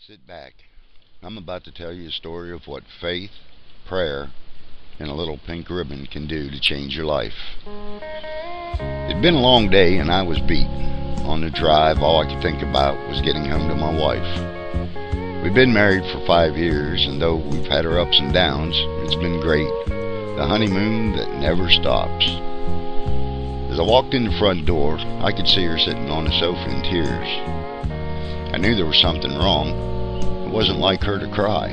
Sit back. I'm about to tell you a story of what faith, prayer, and a little pink ribbon can do to change your life. It'd been a long day and I was beat. On the drive, all I could think about was getting home to my wife. We've been married for 5 years, and though we've had our ups and downs, it's been great. The honeymoon that never stops. As I walked in the front door, I could see her sitting on the sofa in tears. I knew there was something wrong. It wasn't like her to cry.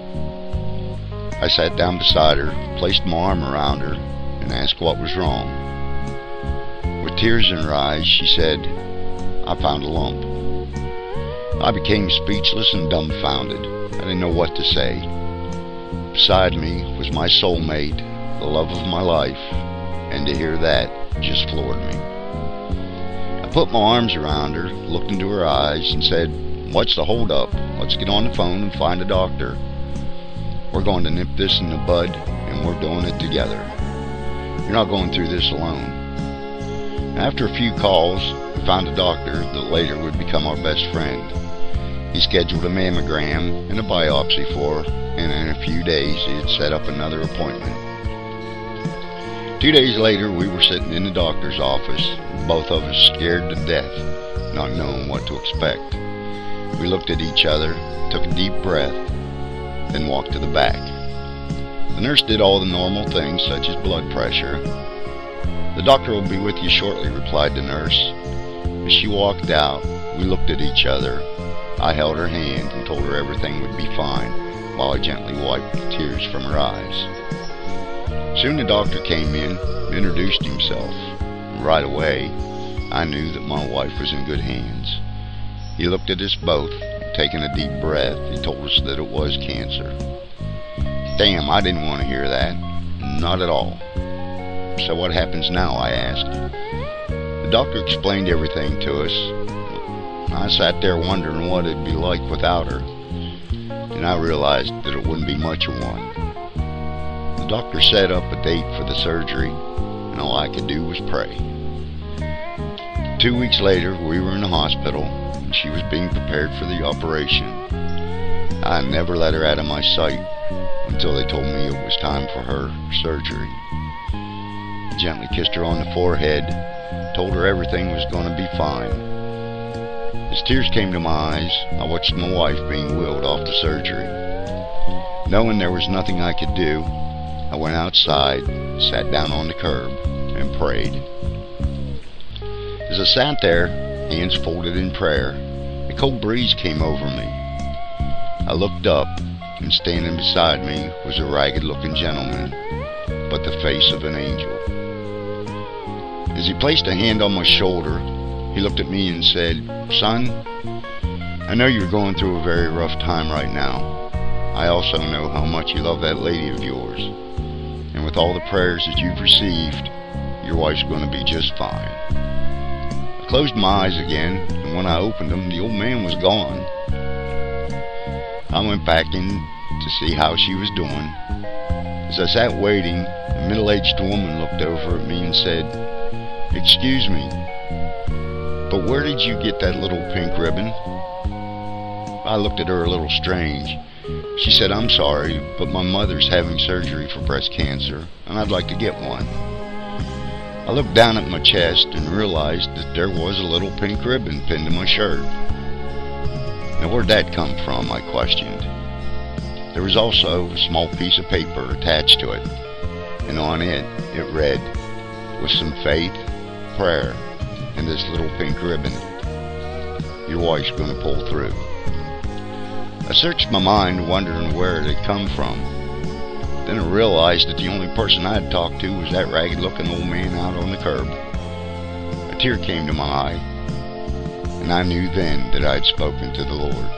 I sat down beside her, placed my arm around her, and asked what was wrong. With tears in her eyes, she said, "I found a lump." I became speechless and dumbfounded. I didn't know what to say. Beside me was my soulmate, the love of my life, and to hear that just floored me. I put my arms around her, looked into her eyes, and said, "What's the holdup? Let's get on the phone and find a doctor. We're going to nip this in the bud, and we're doing it together. You're not going through this alone." After a few calls, we found a doctor that later would become our best friend. He scheduled a mammogram and a biopsy for her, and in a few days he had set up another appointment. 2 days later, we were sitting in the doctor's office, both of us scared to death, not knowing what to expect. We looked at each other, took a deep breath, then walked to the back. The nurse did all the normal things, such as blood pressure. "The doctor will be with you shortly," replied the nurse. As she walked out, we looked at each other. I held her hand and told her everything would be fine, while I gently wiped the tears from her eyes. Soon the doctor came in, introduced himself. Right away, I knew that my wife was in good hands. He looked at us both, and taking a deep breath, he told us that it was cancer. Damn, I didn't want to hear that. Not at all. "So what happens now?" I asked. The doctor explained everything to us. I sat there wondering what it'd be like without her, and I realized that it wouldn't be much of one. The doctor set up a date for the surgery, and all I could do was pray. 2 weeks later, we were in the hospital, and she was being prepared for the operation. I never let her out of my sight until they told me it was time for her surgery. I gently kissed her on the forehead, told her everything was going to be fine. As tears came to my eyes, I watched my wife being wheeled off to surgery. Knowing there was nothing I could do, I went outside, sat down on the curb, and prayed. As I sat there, hands folded in prayer, a cold breeze came over me. I looked up, and standing beside me was a ragged-looking gentleman, but the face of an angel. As he placed a hand on my shoulder, he looked at me and said, "Son, I know you're going through a very rough time right now. I also know how much you love that lady of yours. And with all the prayers that you've received, your wife's going to be just fine." I closed my eyes again, and when I opened them, the old man was gone. I went back in to see how she was doing. As I sat waiting, a middle-aged woman looked over at me and said, "Excuse me, but where did you get that little pink ribbon?" I looked at her a little strange. She said, "I'm sorry, but my mother's having surgery for breast cancer, and I'd like to get one." I looked down at my chest and realized that there was a little pink ribbon pinned to my shirt. "Now where'd that come from?" I questioned. There was also a small piece of paper attached to it, and on it read, "With some faith, prayer, and this little pink ribbon, your wife's going to pull through." I searched my mind, wondering where it had come from. Then I realized that the only person I had talked to was that ragged-looking old man out on the curb. A tear came to my eye, and I knew then that I had spoken to the Lord.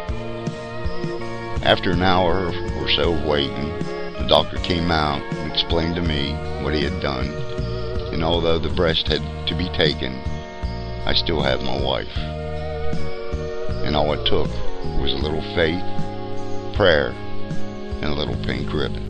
After an hour or so of waiting, the doctor came out and explained to me what he had done, and although the breast had to be taken, I still have my wife. And all it took was a little faith, prayer, and a little pink ribbon.